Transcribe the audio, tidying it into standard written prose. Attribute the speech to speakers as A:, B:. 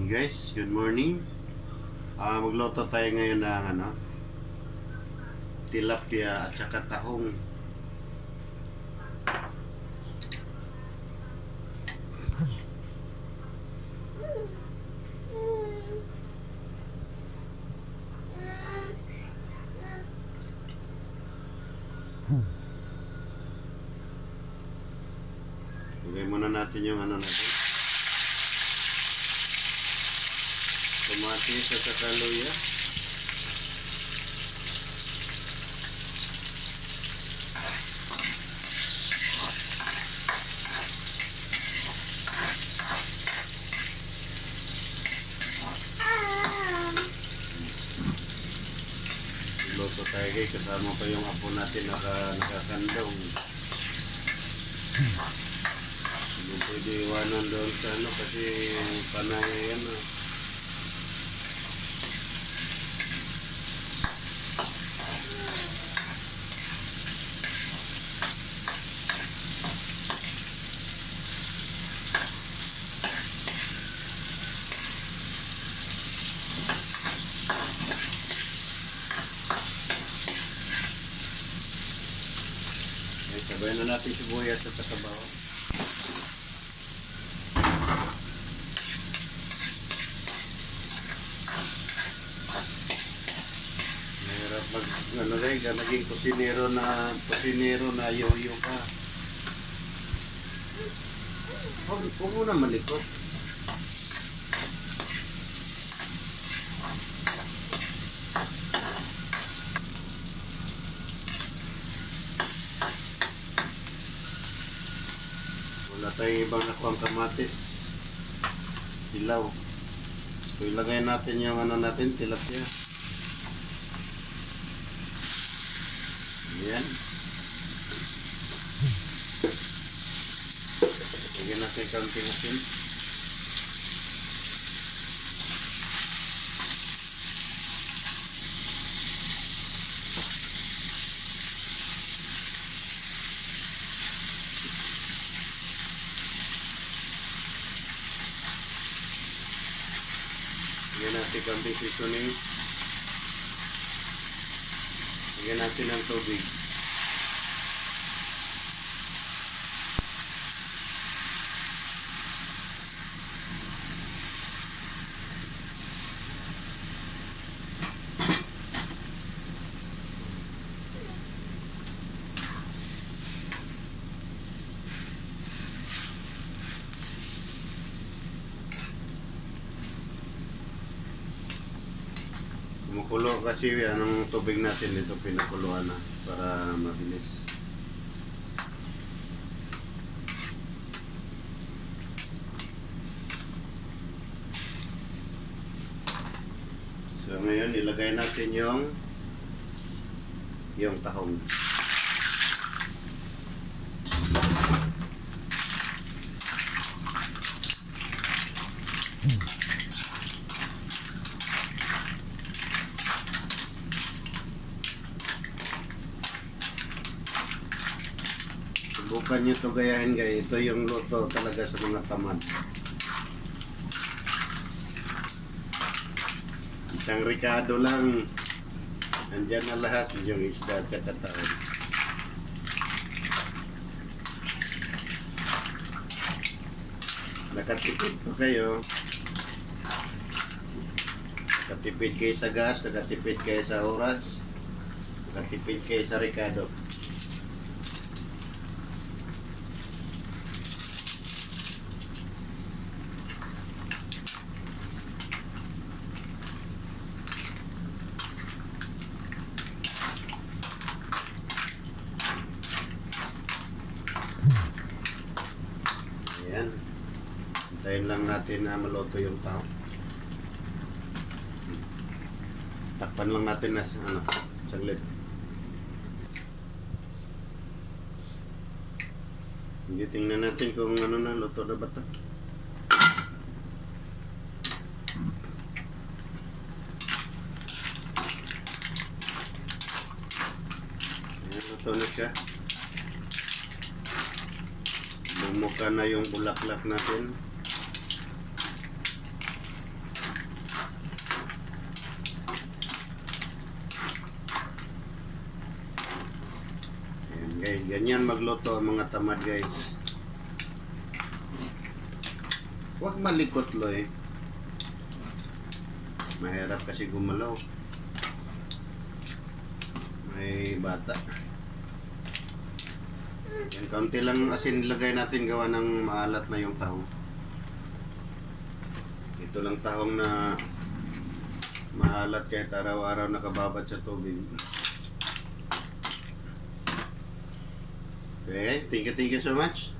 A: Guys, good morning. Magluto tayo ngayon ng tilapia at saka tahong. Lagay muna natin yung natin. Kamatis at saka luya. Luto tayo guys, kasama pa yung apo natin nakakandong. Hindi pwede iwanan doon sa kasi panay yan Sabayan na natin sibuyas at sabaw. Mahirap naging kusinero na yoyo ka. Huwag mo na malikot. Wala tayong ibang nakuha ang kamatis. Dilaw. So ilagay natin yung natin, tilapia. Ayan. Lagyan natin kaunting asin. Lagyan natin kaunting seasoning. Lagyan natin ng tubig. Kumukulo kasi anong tubig natin dito pinakuluan na para mabilis. So ngayon ilagay natin yung tahong. Subukan nyo ito gayahin guys. Ito yung luto talaga sa mga tamad. Isang ricado lang. Andyan na lahat yung isda at saka tahong. Nakatipid po kayo. Nakatipid kayo sa gas, nakatipid kayo sa oras, nakatipid kayo sa ricado. Ayan. Hintayin lang natin na maluto yung tao. Takpan lang natin na saglit. Hindi, tingnan natin kung na luto na ba ito. Ayan, luto na siya. Bumuka na yung bulaklak natin. Ganyan magluto ang mga tamad, guys. Huwag malikot, Loy. Mahirap kasi gumalaw. May bata. Yan, kaunti lang asin nilagay natin, gawa ng maalat na yung tahong. Ito lang tahong na maalat kahit araw-araw nakababad sa tubig. Okay, thank you so much.